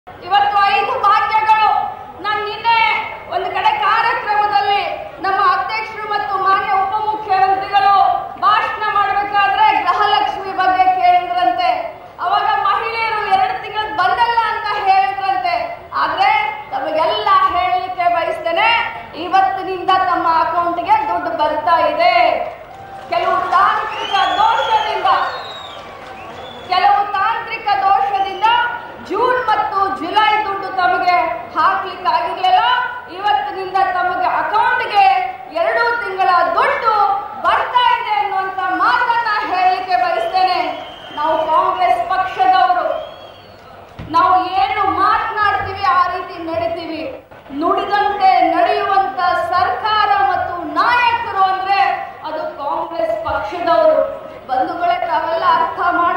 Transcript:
ಇವತ್ತು 5 ಭಾಗ್ಯಗಳು. ನಾನು ನಿನ್ನೆ ಒಂದು ಕಡೆ ಕಾರ್ಯಕ್ರಮದಲ್ಲಿ ನಮ್ಮ ಅಧ್ಯಕ್ಷರು ಮತ್ತು ಮಾನ್ಯ ಉಪಮುಖ್ಯಮಂತ್ರಿಗಳು ಭಾಷಣ ಮಾಡಬೇಕಾದ್ರೆ ಗೃಹಲಕ್ಷ್ಮಿ ಬಗ್ಗೆ ಕೇಳಿದ್ರಂತೆ. ಅವಾಗ ಮಹಿಳೆಯರು 2 ತಿಂಗಳು ಬಂದಲ್ಲ ಅಂತ ಹೇಳಿದ್ರಂತೆ. ಆದ್ರೆ ತಮಗೆಲ್ಲ ಹೇಳಲಿಕ್ಕೆ ಬಯಸ್ತೇನೆ, ಇವತ್ತಿನಿಂದ ತಮ್ಮ ಅಕೌಂಟ್ಗೆ ದುಡ್ಡು ಬರ್ತಾ ಇದೆ. ಕೆಲವು ತಾಂತ್ರಿಕ ದೋಷದಿಂದ ಜೂನ್ ಮತ್ತು ಜುಲೈ ದುಡ್ಡು ತಮಗೆ ಹಾಕ್ಲಿಕ್ಕೆ ಆಗಿರ್ಲಿಲ್ಲ. ಇವತ್ತಿನಿಂದ ತಮಗೆ ಅಕೌಂಟ್ಗೆ 2 ತಿಂಗಳ ದುಡ್ಡು ಬರ್ತಾ ಇದೆ ಅನ್ನುವಂತ ಮಾತನ್ನ ಹೇಳಲಿಕ್ಕೆ ಬಯಸ್ತೇನೆ. ನಾವು ಕಾಂಗ್ರೆಸ್ ಪಕ್ಷದವರು, ನಾವು ಏನು ಮಾತನಾಡ್ತೀವಿ ಆ ರೀತಿ ನಡೀತೀವಿ. ನುಡಿದಂತೆ ನಡೆಯುವಂತ ಸರ್ಕಾರ ಮತ್ತು ನಾಯಕರು ಅಂದ್ರೆ ಅದು ಕಾಂಗ್ರೆಸ್ ಪಕ್ಷದವರು. ಬಂಧುಗಳೇ, ತಾವೆಲ್ಲ ಅರ್ಥ ಮಾಡಿ